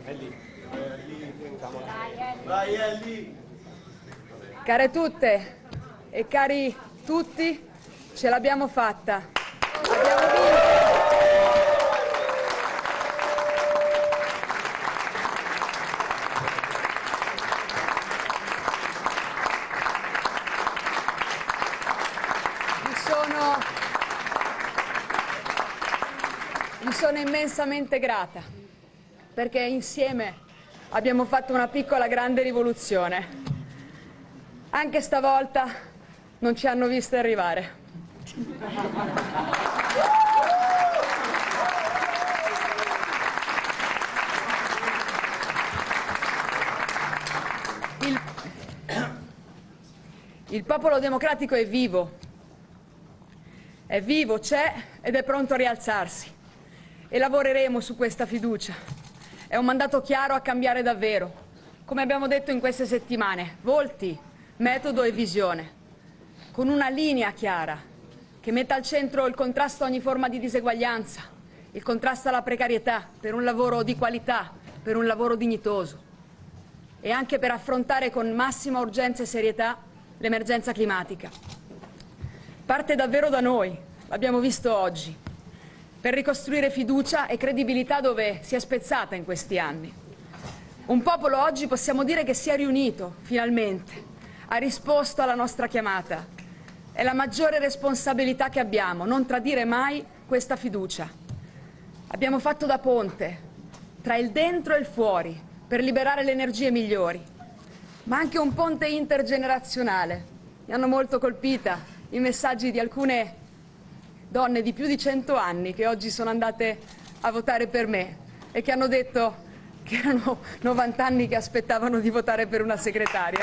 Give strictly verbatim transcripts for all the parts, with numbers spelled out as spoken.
Vai Ellie! Care tutte e cari tutti, ce l'abbiamo fatta. Abbiamo vinto. Vi sono, vi sono immensamente grata, perché insieme abbiamo fatto una piccola grande rivoluzione. Anche stavolta non ci hanno visto arrivare. Il, il popolo democratico è vivo, è vivo, c'è ed è pronto a rialzarsi. E lavoreremo su questa fiducia. È un mandato chiaro a cambiare davvero, come abbiamo detto in queste settimane, volti, metodo e visione, con una linea chiara che metta al centro il contrasto a ogni forma di diseguaglianza, il contrasto alla precarietà per un lavoro di qualità, per un lavoro dignitoso e anche per affrontare con massima urgenza e serietà l'emergenza climatica. Parte davvero da noi, l'abbiamo visto oggi, per ricostruire fiducia e credibilità dove si è spezzata in questi anni. Un popolo oggi possiamo dire che si è riunito, finalmente, ha risposto alla nostra chiamata. È la maggiore responsabilità che abbiamo, non tradire mai questa fiducia. Abbiamo fatto da ponte tra il dentro e il fuori per liberare le energie migliori, ma anche un ponte intergenerazionale. Mi hanno molto colpita i messaggi di alcune donne di più di cento anni che oggi sono andate a votare per me e che hanno detto che erano novanta anni che aspettavano di votare per una segretaria.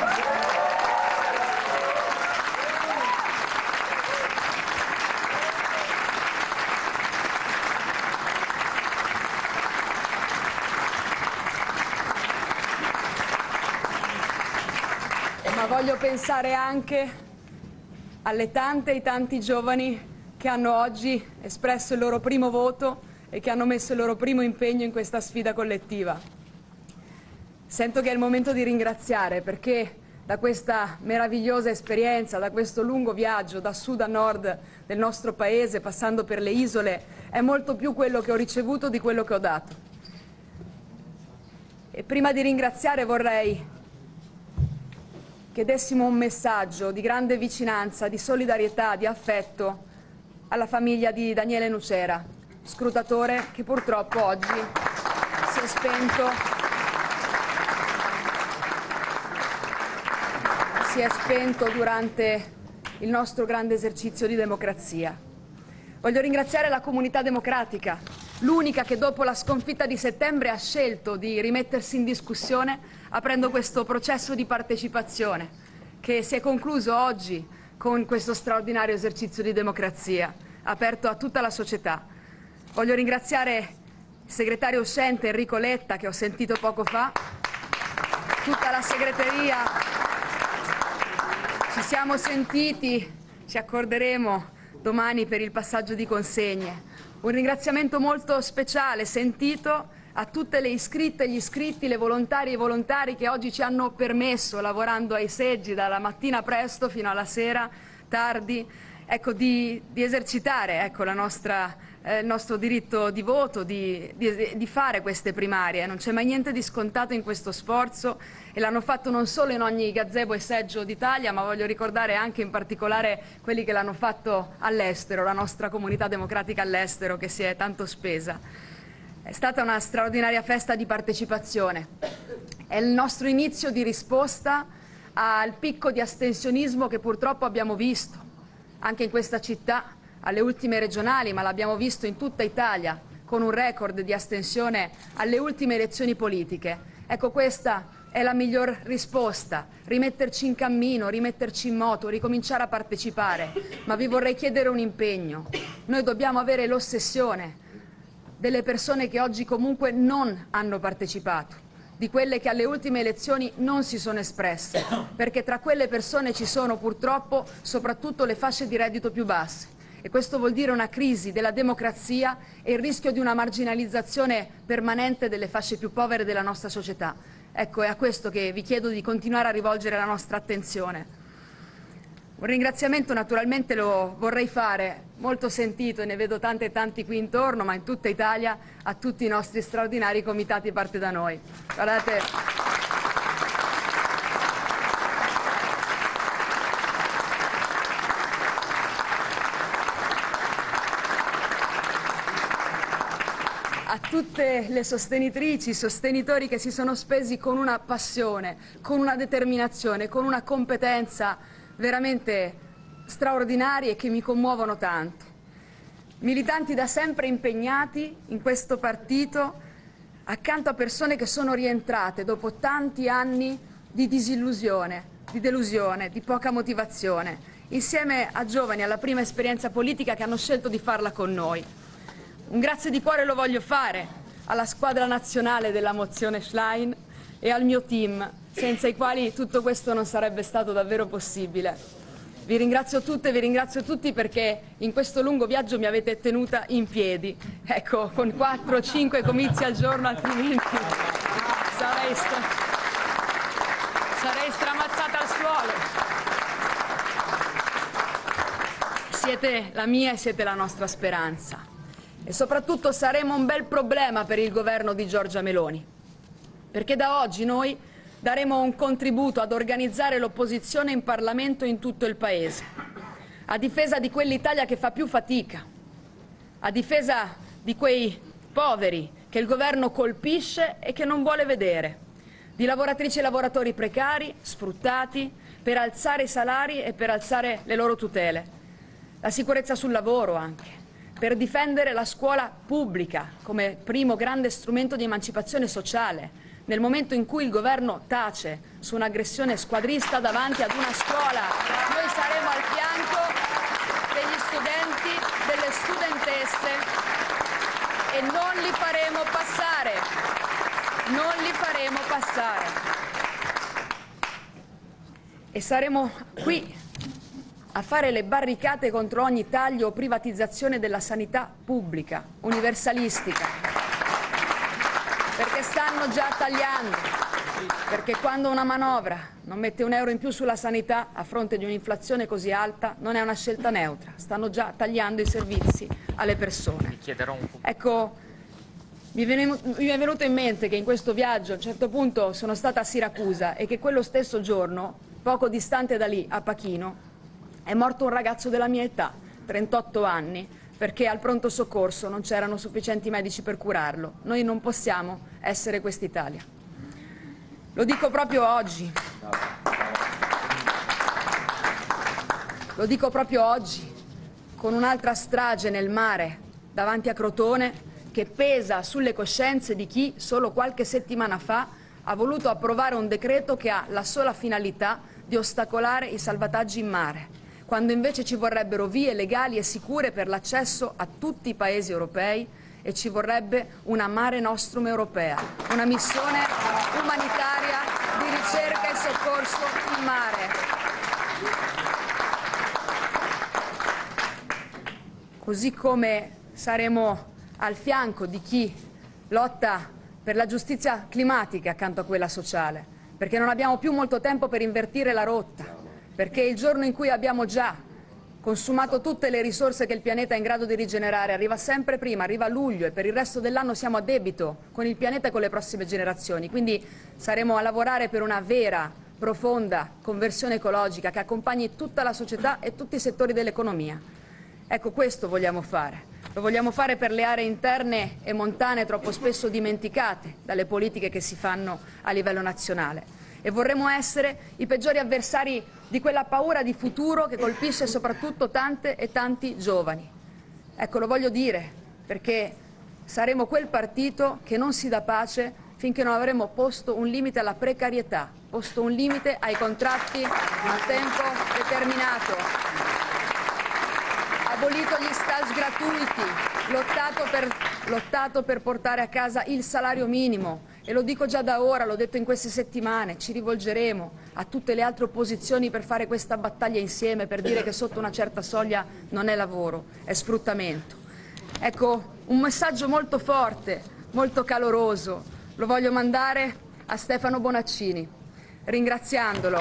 Ma voglio pensare anche alle tante e tanti giovani che hanno oggi espresso il loro primo voto e che hanno messo il loro primo impegno in questa sfida collettiva. Sento che è il momento di ringraziare, perché da questa meravigliosa esperienza, da questo lungo viaggio da sud a nord del nostro paese, passando per le isole, è molto più quello che ho ricevuto di quello che ho dato. E prima di ringraziare vorrei che dessimo un messaggio di grande vicinanza, di solidarietà, di affetto alla famiglia di Daniele Nucera, scrutatore che purtroppo oggi si è spento, si è spento durante il nostro grande esercizio di democrazia. Voglio ringraziare la comunità democratica, l'unica che dopo la sconfitta di settembre ha scelto di rimettersi in discussione aprendo questo processo di partecipazione che si è concluso oggi con questo straordinario esercizio di democrazia aperto a tutta la società. Voglio ringraziare il segretario uscente Enrico Letta, che ho sentito poco fa, tutta la segreteria. Ci siamo sentiti, ci accorderemo domani per il passaggio di consegne. Un ringraziamento molto speciale, sentito, a tutte le iscritte e gli iscritti, le volontarie e i volontari che oggi ci hanno permesso, lavorando ai seggi dalla mattina presto fino alla sera tardi, ecco, di, di esercitare ecco, la nostra, eh, il nostro diritto di voto, di, di, di fare queste primarie. Non c'è mai niente di scontato in questo sforzo e l'hanno fatto non solo in ogni gazebo e seggio d'Italia, ma voglio ricordare anche in particolare quelli che l'hanno fatto all'estero, la nostra comunità democratica all'estero che si è tanto spesa. È stata una straordinaria festa di partecipazione. È il nostro inizio di risposta al picco di astensionismo che purtroppo abbiamo visto anche in questa città, alle ultime regionali, ma l'abbiamo visto in tutta Italia, con un record di astensione alle ultime elezioni politiche. Ecco, questa è la miglior risposta, rimetterci in cammino, rimetterci in moto, ricominciare a partecipare. Ma vi vorrei chiedere un impegno. Noi dobbiamo avere l'ossessione delle persone che oggi comunque non hanno partecipato, di quelle che alle ultime elezioni non si sono espresse, perché tra quelle persone ci sono purtroppo soprattutto le fasce di reddito più basse e questo vuol dire una crisi della democrazia e il rischio di una marginalizzazione permanente delle fasce più povere della nostra società. Ecco, è a questo che vi chiedo di continuare a rivolgere la nostra attenzione. Un ringraziamento naturalmente lo vorrei fare, molto sentito, e ne vedo tante e tanti qui intorno, ma in tutta Italia, a tutti i nostri straordinari comitati parte da noi. Guardate, a tutte le sostenitrici, i sostenitori che si sono spesi con una passione, con una determinazione, con una competenza veramente straordinarie e che mi commuovono tanto. Militanti da sempre impegnati in questo partito accanto a persone che sono rientrate dopo tanti anni di disillusione, di delusione, di poca motivazione, insieme a giovani alla prima esperienza politica che hanno scelto di farla con noi. Un grazie di cuore lo voglio fare alla squadra nazionale della mozione Schlein e al mio team, senza i quali tutto questo non sarebbe stato davvero possibile. Vi ringrazio tutte e vi ringrazio tutti perché in questo lungo viaggio mi avete tenuta in piedi. Ecco, con quattro o cinque comizi al giorno, altrimenti sarei, sta... sarei stramazzata al suolo. Siete la mia e siete la nostra speranza. E soprattutto saremo un bel problema per il governo di Giorgia Meloni, perché da oggi noi daremo un contributo ad organizzare l'opposizione in Parlamento in tutto il Paese, a difesa di quell'Italia che fa più fatica, a difesa di quei poveri che il governo colpisce e che non vuole vedere, di lavoratrici e lavoratori precari, sfruttati, per alzare i salari e per alzare le loro tutele, la sicurezza sul lavoro anche, per difendere la scuola pubblica come primo grande strumento di emancipazione sociale, nel momento in cui il governo tace su un'aggressione squadrista davanti ad una scuola. Noi saremo al fianco degli studenti, delle studentesse e non li faremo passare, non li faremo passare. E saremo qui a fare le barricate contro ogni taglio o privatizzazione della sanità pubblica, universalistica. Perché stanno già tagliando, perché quando una manovra non mette un euro in più sulla sanità a fronte di un'inflazione così alta non è una scelta neutra, stanno già tagliando i servizi alle persone. Ecco, mi è venuto in mente che in questo viaggio a un certo punto sono stata a Siracusa e che quello stesso giorno, poco distante da lì, a Pachino, è morto un ragazzo della mia età, trentotto anni, perché al pronto soccorso non c'erano sufficienti medici per curarlo. Noi non possiamo essere quest'Italia. Lo dico proprio oggi. Lo dico proprio oggi, con un'altra strage nel mare davanti a Crotone che pesa sulle coscienze di chi solo qualche settimana fa ha voluto approvare un decreto che ha la sola finalità di ostacolare i salvataggi in mare, quando invece ci vorrebbero vie legali e sicure per l'accesso a tutti i paesi europei e ci vorrebbe una Mare Nostrum europea, una missione umanitaria di ricerca e soccorso in mare. Così come saremo al fianco di chi lotta per la giustizia climatica accanto a quella sociale, perché non abbiamo più molto tempo per invertire la rotta. Perché il giorno in cui abbiamo già consumato tutte le risorse che il pianeta è in grado di rigenerare arriva sempre prima, arriva a luglio e per il resto dell'anno siamo a debito con il pianeta e con le prossime generazioni. Quindi saremo a lavorare per una vera, profonda conversione ecologica che accompagni tutta la società e tutti i settori dell'economia. Ecco, questo vogliamo fare. Lo vogliamo fare per le aree interne e montane troppo spesso dimenticate dalle politiche che si fanno a livello nazionale. E vorremmo essere i peggiori avversari di quella paura di futuro che colpisce soprattutto tante e tanti giovani. Ecco, lo voglio dire, perché saremo quel partito che non si dà pace finché non avremo posto un limite alla precarietà, posto un limite ai contratti a tempo determinato, abolito gli stage gratuiti, lottato per, lottato per portare a casa il salario minimo, e lo dico già da ora, l'ho detto in queste settimane, ci rivolgeremo a tutte le altre opposizioni per fare questa battaglia insieme, per dire che sotto una certa soglia non è lavoro, è sfruttamento. Ecco, un messaggio molto forte, molto caloroso, lo voglio mandare a Stefano Bonaccini, ringraziandolo.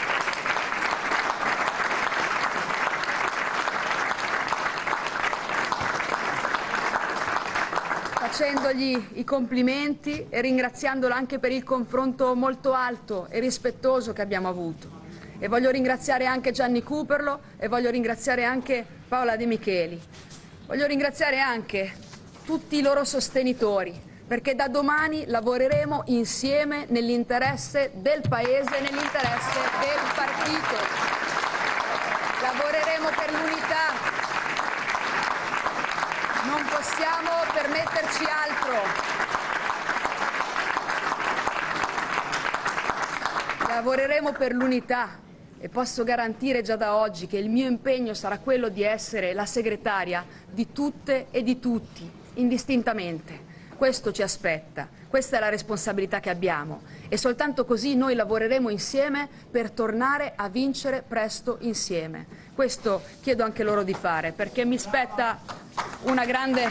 Facendogli i complimenti e ringraziandolo anche per il confronto molto alto e rispettoso che abbiamo avuto. E voglio ringraziare anche Gianni Cooperlo e voglio ringraziare anche Paola De Micheli. Voglio ringraziare anche tutti i loro sostenitori, perché da domani lavoreremo insieme nell'interesse del Paese, nell'interesse del partito. Lavoreremo per l'unità. Non possiamo permetterci altro. Lavoreremo per l'unità e posso garantire già da oggi che il mio impegno sarà quello di essere la segretaria di tutte e di tutti, indistintamente. Questo ci aspetta, questa è la responsabilità che abbiamo e soltanto così noi lavoreremo insieme per tornare a vincere presto insieme. Questo chiedo anche loro di fare, perché mi spetta una grande,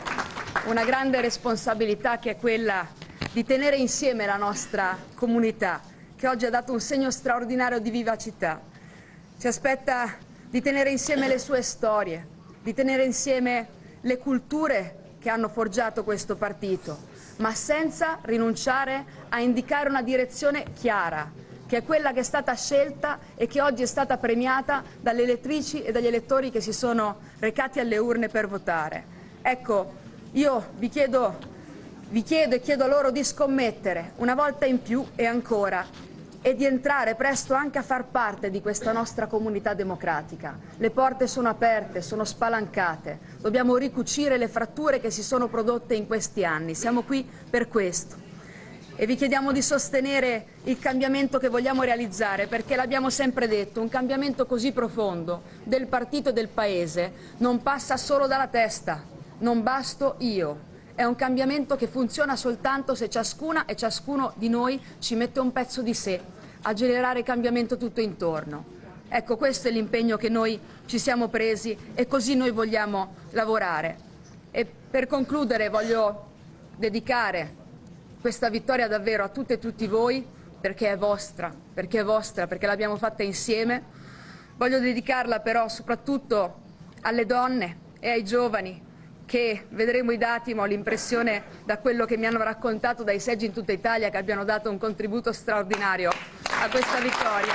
una grande responsabilità, che è quella di tenere insieme la nostra comunità, che oggi ha dato un segno straordinario di vivacità. Ci aspetta di tenere insieme le sue storie, di tenere insieme le culture che hanno forgiato questo partito, ma senza rinunciare a indicare una direzione chiara, che è quella che è stata scelta e che oggi è stata premiata dalle elettrici e dagli elettori che si sono recati alle urne per votare. Ecco, io vi chiedo, vi chiedo e chiedo loro di scommettere una volta in più e ancora, e di entrare presto anche a far parte di questa nostra comunità democratica. Le porte sono aperte, sono spalancate, dobbiamo ricucire le fratture che si sono prodotte in questi anni, siamo qui per questo. E vi chiediamo di sostenere il cambiamento che vogliamo realizzare, perché l'abbiamo sempre detto, un cambiamento così profondo del partito e del Paese non passa solo dalla testa, non basto io. È un cambiamento che funziona soltanto se ciascuna e ciascuno di noi ci mette un pezzo di sé a generare cambiamento tutto intorno. Ecco, questo è l'impegno che noi ci siamo presi e così noi vogliamo lavorare. E per concludere voglio dedicare questa vittoria davvero a tutte e tutti voi, perché è vostra, perché è vostra, perché l'abbiamo fatta insieme. Voglio dedicarla però soprattutto alle donne e ai giovani, che vedremo i dati, ma ho l'impressione, da quello che mi hanno raccontato dai seggi in tutta Italia, che abbiano dato un contributo straordinario a questa vittoria.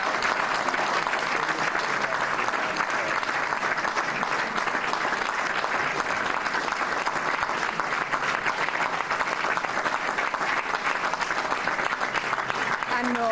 Hanno,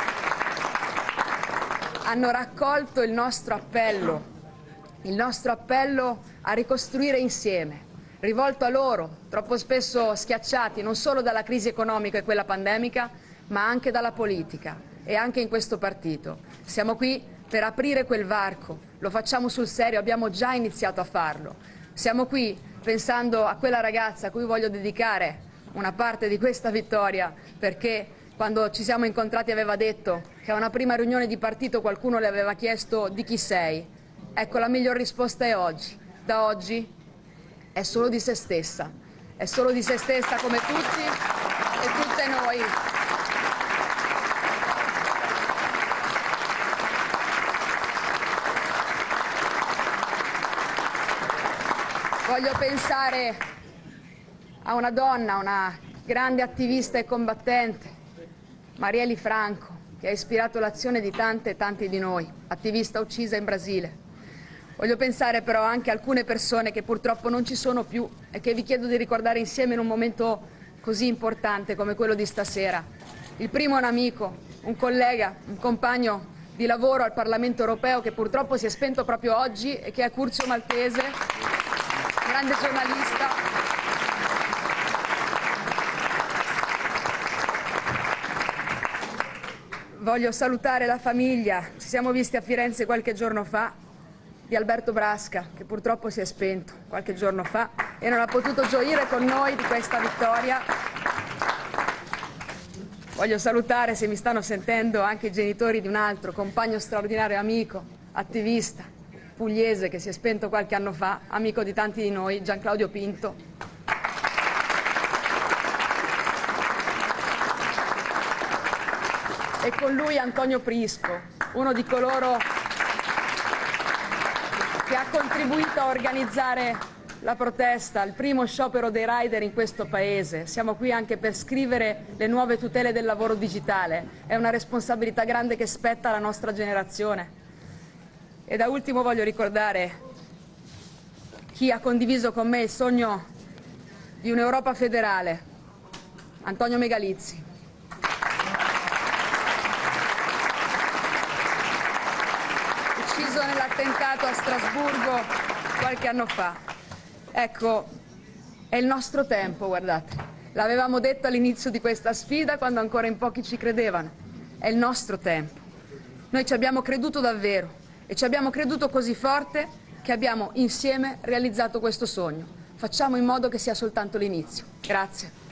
hanno raccolto il nostro appello, il nostro appello a ricostruire insieme, rivolto a loro, troppo spesso schiacciati non solo dalla crisi economica e quella pandemica, ma anche dalla politica e anche in questo partito. Siamo qui per aprire quel varco, lo facciamo sul serio, abbiamo già iniziato a farlo. Siamo qui pensando a quella ragazza a cui voglio dedicare una parte di questa vittoria, perché quando ci siamo incontrati aveva detto che a una prima riunione di partito qualcuno le aveva chiesto di chi sei. Ecco, la miglior risposta è oggi. Da oggi è solo di se stessa, è solo di se stessa come tutti e tutte noi. Voglio pensare a una donna, una grande attivista e combattente, Marielle Franco, che ha ispirato l'azione di tante e tanti di noi, attivista uccisa in Brasile. Voglio pensare però anche a alcune persone che purtroppo non ci sono più e che vi chiedo di ricordare insieme in un momento così importante come quello di stasera. Il primo è un amico, un collega, un compagno di lavoro al Parlamento europeo che purtroppo si è spento proprio oggi e che è Curzio Maltese, grande giornalista. Voglio salutare la famiglia, ci siamo visti a Firenze qualche giorno fa, di Alberto Brasca, che purtroppo si è spento qualche giorno fa. e non ha potuto gioire con noi di questa vittoria. Voglio salutare, se mi stanno sentendo, anche i genitori di un altro compagno straordinario, amico, attivista, pugliese, che si è spento qualche anno fa, amico di tanti di noi, Gian Claudio Pinto. E con lui Antonio Prisco, uno di coloro che ha contribuito a organizzare la protesta, il primo sciopero dei rider in questo Paese. Siamo qui anche per scrivere le nuove tutele del lavoro digitale. È una responsabilità grande che spetta alla nostra generazione. E da ultimo voglio ricordare chi ha condiviso con me il sogno di un'Europa federale, Antonio Megalizzi. Ucciso nell'attentato a Strasburgo qualche anno fa. Ecco, è il nostro tempo, guardate. L'avevamo detto all'inizio di questa sfida, quando ancora in pochi ci credevano. È il nostro tempo. Noi ci abbiamo creduto davvero e ci abbiamo creduto così forte che abbiamo insieme realizzato questo sogno. Facciamo in modo che sia soltanto l'inizio. Grazie.